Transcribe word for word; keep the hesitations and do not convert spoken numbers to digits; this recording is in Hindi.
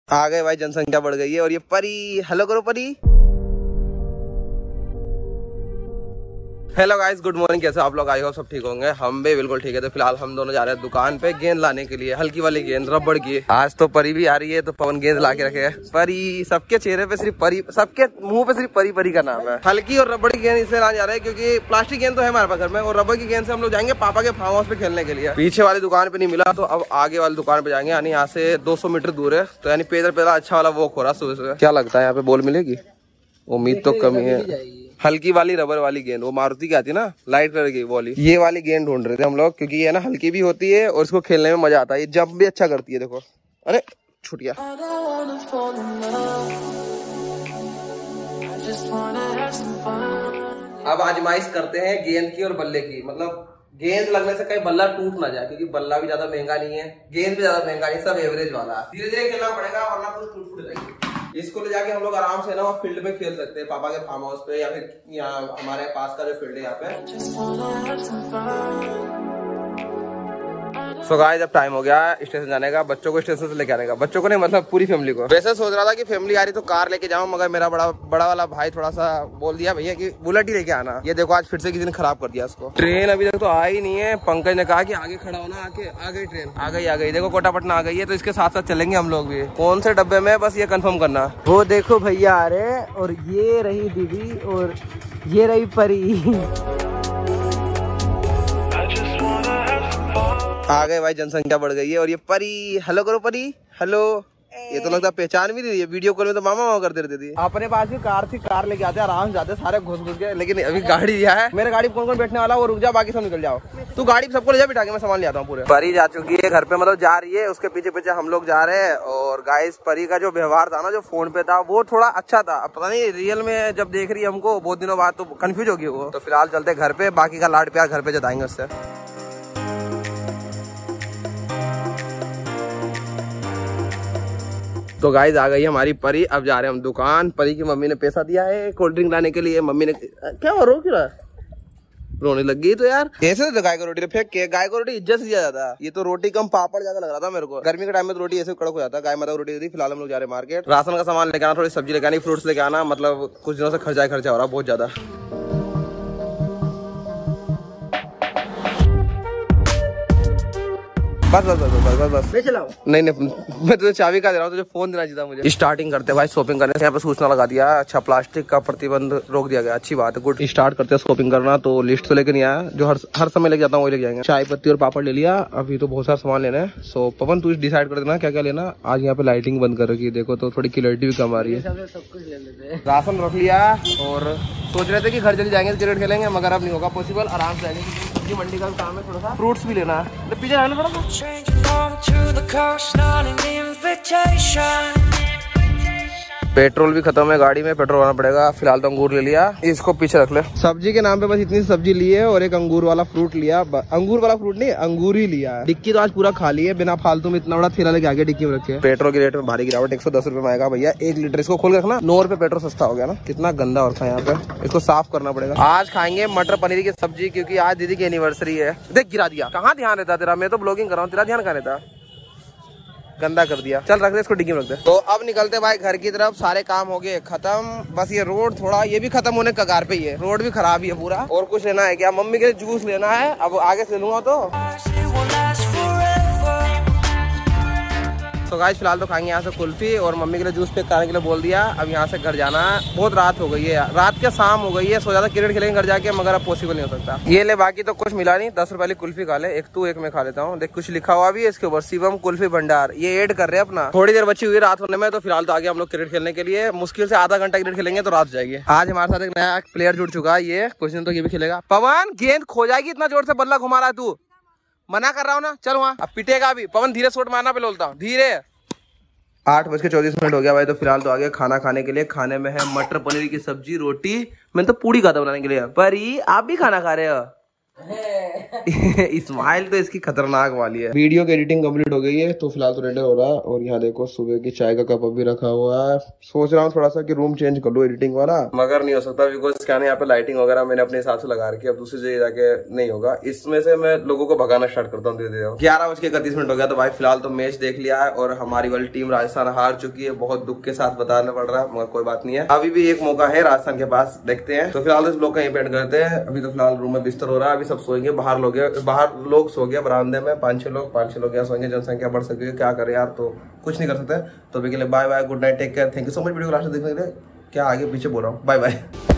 आ गए भाई, जनसंख्या बढ़ गई है। और ये परी, हेलो करो Pari. Hello guys, good morning. कैसे आप लोग? आई हो सब ठीक होंगे। हम भी बिल्कुल ठीक है। तो फिलहाल हम दोनों जा रहे हैं दुकान पे गेंद लाने के लिए, हल्की वाली गेंद, रबड़ की। आज तो परी भी आ रही है तो पवन गेंद ला के रखे है। परी, सबके चेहरे पे सिर्फ परी, सबके मुंह पे सिर्फ परी परी का नाम है। हल्की और रबड़ की गेंद इसलिए लाने जा रहे हैं क्योंकि प्लास्टिक गेंद तो है हमारे पास घर में, और रबड़ की गेंद से हम लोग जाएंगे पापा के फार्म हाउस पे खेलने के लिए। पीछे वाली दुकान पे नहीं मिला तो अब आगे वाली दुकान पे जाएंगे, यानी यहाँ से दो सौ मीटर दूर है। तो यानी पैदल पैदल अच्छा वाला वॉक हो रहा सुबह सुबह। क्या लगता है यहाँ पे बॉल मिलेगी? उम्मीद तो कमी है। हल्की वाली रबर वाली गेंद, वो मारुति की आती है ना, लाइट कलर की वाली, ये वाली गेंद ढूंढ रहे थे हम लोग क्योंकि ये ना हल्की भी होती है और इसको खेलने में मजा आता है। ये जंप भी अच्छा करती है। देखो, अरे छूट गया। अब आजमाइश करते हैं गेंद की और बल्ले की। मतलब गेंद लगने से कहीं बल्ला टूट ना जाए, क्योंकि बल्ला भी ज्यादा महंगा नहीं है, गेंद भी ज्यादा महंगा नहीं, सब एवरेज वाला। धीरे धीरे खेलना पड़ेगा वरना कुछ टूट फूट जाएगी। इसको ले जाके हम लोग आराम से ना वो फील्ड पे खेल सकते हैं, पापा के फार्म हाउस पे, या फिर यहाँ हमारे पास का जो फील्ड है यहाँ पे। सो गाइस, अब टाइम हो गया स्टेशन जाने का। बच्चों को स्टेशन से लेके आने का, बच्चों को नहीं मतलब पूरी फैमिली को। वैसे सोच रहा था कि फैमिली आ रही तो कार लेके जाऊं, मगर मेरा बड़ा बड़ा वाला भाई थोड़ा सा बोल दिया भैया कि बुलेट ही लेके आना। ये देखो, आज फिर से किसी ने खराब कर दिया इसको। ट्रेन अभी तक तो आ ही नहीं है। पंकज ने कहा कि आगे खड़ा होना, आके आ गई ट्रेन, आ गई आ गई। देखो कोटापटना आ गई है, तो इसके साथ साथ चलेंगे हम लोग भी। कौन से डब्बे में, बस ये कंफर्म करना। वो देखो भैया आ रहे, और ये रही दीदी, और ये रही परी। आ गए भाई, जनसंख्या बढ़ गई है। और ये परी, हेलो करो परी, हेलो। ये तो लगता है पहचान भी नहीं रही है। वीडियो कॉल में तो मामा मामा करते रहती थी। अपने पास भी कार थी, कार लेके आते आराम से जाते सारे घुस घुस के। लेकिन अभी गाड़ी दिया है। मेरे गाड़ी कौन कौन बैठने वाला वो रुक जाओ, बाकी सब निकल जाओ। तू गाड़ी सबको ले जा, बिठा के मैं सामान ले आता हूँ पूरे। परी जा चुकी है घर पे, मतलब जा रही है, उसके पीछे पीछे हम लोग जा रहे हैं। और गाइस, परी का जो व्यवहार था ना, जो फोन पे था, वो थोड़ा अच्छा था। अब पता नहीं रियल में जब देख रही है हमको बहुत दिनों बाद तो कंफ्यूज होगी वो। तो फिलहाल चलते घर पे, बाकी का लाड प्यार घर पे जताएंगे उससे। तो गाइस, आ गई हमारी परी। अब जा रहे हैं हम दुकान। परी की मम्मी ने पैसा दिया है कोल्ड ड्रिंक लाने के लिए। मम्मी ने क्या हो रो क्यों रहा? रोने लग गई तो यार। ऐसे तो गाय को रोटी फेंक के, गाय को रोटी इज्जत से दिया जाता है। ये तो रोटी कम पापड़ ज्यादा लग रहा था मेरे को। गर्मी के टाइम में तो रोटी ऐसे कड़क हो जाता है। गाय माता को रोटी दी। फिलहाल हम लोग जा रहे हैं मार्केट, राशन का सामान लेके आना, थोड़ी सब्जी लेके आनी, फ्रूट्स लेके आना। मतलब कुछ दिनों से खर्चा खर्चा हो रहा है बहुत ज्यादा। बस बस बस बस बस बस मैं चलाऊं? नहीं नहीं, मैं तुझे चाबी का दे रहा हूँ, तुझे फोन देना चाहिए मुझे। स्टार्टिंग करते हैं भाई शॉपिंग करने से। यहाँ पे सूचना लगा दिया, अच्छा प्लास्टिक का प्रतिबंध रोक दिया गया। अच्छी बात है, गुड। स्टार्ट करते हैं शॉपिंग करना। तो लिस्ट तो लेके नहीं आया, जो हर हर समय लेके जाता हूँ वही लेके जाएंगे। चाय पत्ती और पापड़ ले लिया। अभी तो बहुत सारा सामान लेना है। सो पवन, तू डिसाइड कर देना क्या क्या लेना। आज यहाँ पे लाइटिंग बंद कर रखी है, देखो तो थोड़ी क्लैरिटी भी कम आ रही है। सब कुछ ले लेते हैं। राशन रख लिया और सोच रहे थे कि घर चले जाएंगे, क्रिकेट खेलेंगे, मगर अब नहीं होगा पॉसिबल। आराम से आएंगे, सब्जी मंडी का काम है, थोड़ा सा फ्रूट्स भी लेना है। तो पीछे आना थोड़ा सा। पेट्रोल भी खत्म है गाड़ी में, पेट्रोल आना पड़ेगा। फिलहाल तो अंगूर ले लिया, इसको पीछे रख ले। सब्जी के नाम पे बस इतनी सब्जी ली है और एक अंगूर वाला फ्रूट लिया। अंगूर वाला फ्रूट नहीं, अंगूर ही लिया। डिक्की तो आज पूरा खाली है, बिना फालतू में इतना बड़ा थैला लेके आगे डिक्की में रखे। पेट्रोल की रेट में भारी गिरावट, एक सौ दस रुपए में आएगा भैया एक लीटर। इसको खोल के रखना। नौ रुपए पेट्रोल सस्ता हो गया ना। कितना गंदा और था यहाँ पे, इसको साफ करना पड़ेगा। आज खाएंगे मटर पनीर की सब्जी, क्योंकि आज दीदी की एनिवर्सरी है। देख गिरा दिया, कहाँ ध्यान रहता तेरा? मैं तो ब्लॉगिंग कर रहा हूँ, तेरा ध्यान कहाँ रहता? गंदा कर दिया। चल रख दे इसको, डिग्गी में रख दे। तो अब निकलते भाई घर की तरफ। सारे काम हो गए खत्म, बस ये रोड थोड़ा, ये भी खत्म होने कगार पे ही है। रोड भी खराब ही है पूरा। और कुछ लेना है क्या? मम्मी के लिए जूस लेना है, अब आगे से लूंगा तो। तो गाइस, फिलहाल तो खाएंगे यहाँ से कुल्फी, और मम्मी के लिए जूस पैक करने के लिए बोल दिया। अब यहाँ से घर जाना है। बहुत रात हो गई है, रात के शाम हो गई है। सो ज्यादा क्रिकेट खेलेंगे घर जाके, मगर अब पॉसिबल नहीं हो सकता। ये ले, बाकी तो कुछ मिला नहीं। दस रुपए वाली कुल्फी खा ले, एक तू एक मैं खा लेता हूँ। देख कुछ लिखा हुआ भी है इसके ऊपर, शिवम कुल्फी भंडार। ये ऐड कर रहे हैं अपना। थोड़ी देर बची हुई रात होने में, तो फिलहाल तो आगे हम लोग क्रिकेट खेलने के लिए मुश्किल से आधा घंटा क्रिकेट खेलेंगे तो रात जाएगी। आज हमारे साथ एक नया प्लेयर जुड़ चुका है, ये कुछ दिन तो ये भी खेलेगा। पवन, गेंद खो जाएगी, इतना जोर से बल्ला घुमा रहा है तू। मना कर रहा हूँ ना, चल वहाँ। अब पिटेगा भी। पवन धीरे शॉट मारना पे बोलता हूँ, धीरे। आठ बज के चौबीस मिनट हो गया भाई। तो फिलहाल तो आगे खाना खाने के लिए। खाने में है मटर पनीर की सब्जी, रोटी। मैंने तो पूड़ी खाता बनाने के लिए। परी, आप भी खाना खा रहे हो? स्माइल तो इसकी खतरनाक वाली है। वीडियो की एडिटिंग कंप्लीट हो गई है तो फिलहाल तो रेडी हो रहा है। और यहाँ देखो सुबह की चाय का कप अभी रखा हुआ है। सोच रहा हूँ थोड़ा सा कि रूम चेंज कर लूँ एडिटिंग वाला, मगर नहीं हो सकता बिकॉज क्या यहाँ पे लाइटिंग वगैरह मैंने अपने हिसाब से लगा रखी है। अब दूसरी जगह जाके नहीं होगा। इसमें से मैं लोगों को भगाना स्टार्ट करता हूँ धीरे धीरे। ग्यारह बज के इकतीस मिनट हो गया। तो भाई फिलहाल तो मैच देख लिया है और हमारी वाली टीम राजस्थान हार चुकी है। बहुत दुख के साथ बताना पड़ रहा है मगर कोई बात नहीं है। अभी भी एक मौका है राजस्थान के पास, देखते हैं। तो फिलहाल इस ब्लॉग का यहीं पे एंड करते हैं। अभी तो फिलहाल रूम में बिस्तर हो रहा है, अभी सब सोएंगे। बाहर लोग बाहर लोग सो गए बरामदे में, पांच छह लोग पांच छह लोग यहाँ सोएंगे। जनसंख्या बढ़ सके क्या करे यार, तो कुछ नहीं कर सकते। तो अभी के लिए bye bye, good night, take care, thank you so much video को लास्ट देखने के लिए। क्या आगे पीछे बोल रहा हूँ, बाय बाय।